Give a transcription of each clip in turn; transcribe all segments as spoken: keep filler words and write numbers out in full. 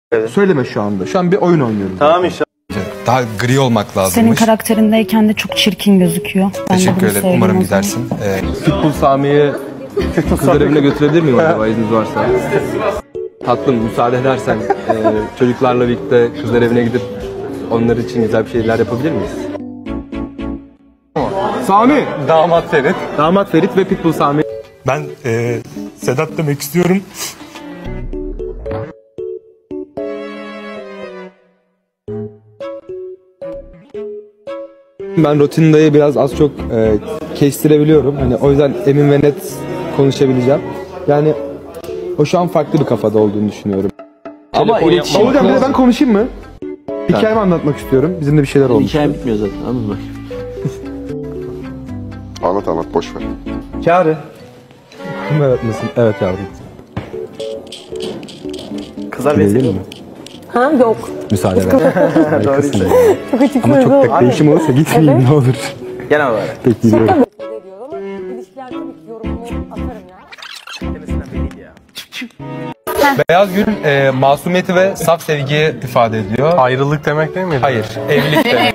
Evet. Söyleme şu anda. Şu an bir oyun oynuyoruz. Tamam inşallah. Daha gri olmak lazım. Senin karakterindeyken de çok çirkin gözüküyor. Ben Teşekkür ederim. Umarım gidersin. Ee, Pitbull Sami'yi kızlar evine götürebilir miyim acaba izniniz varsa? Tatlım müsaade edersen e, çocuklarla birlikte kızlar evine gidip onlar için güzel bir şeyler yapabilir miyiz? Sami! Damat Ferit. Damat Ferit ve Pitbull Sami. ben e, Sedat demek istiyorum. Ben Rotinda'yı biraz az çok e, kestirebiliyorum. Hani o yüzden emin ve net konuşabileceğim. Yani o şu an farklı bir kafada olduğunu düşünüyorum. Ama iletişim... Olacağım bir de ben konuşayım mı? Hikayemi anlatmak istiyorum. Bizim de bir şeyler olmuş. Hikayem bitmiyor zaten. Anladın mı? Anlat anlat boş ver. Çağrı. Evet misin? Evet yavrum. Kızlar Değil vesile mi? Ha yok. Müsaade ver. Harikasın ya. Çok açık Ama çok sözlü. tek değişim olursa gitmeyeyim ne olur. Genel olarak. Tek gidiyorum. Şaka ediyor ama ilişkiler tabii ki yorumumu atarım ya. Kendisinden belliydi ya. Beyaz gül e, masumiyeti ve saf sevgiyi ifade ediyor. Ayrılık demek değil mi? Hayır, evlilik demek.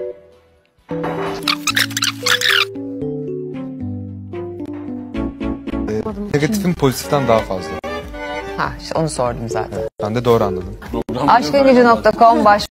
E, negatifin pozitiften daha fazla. Ha, işte onu sordum zaten. Ben de doğru anladım. aşk gücü nokta com baş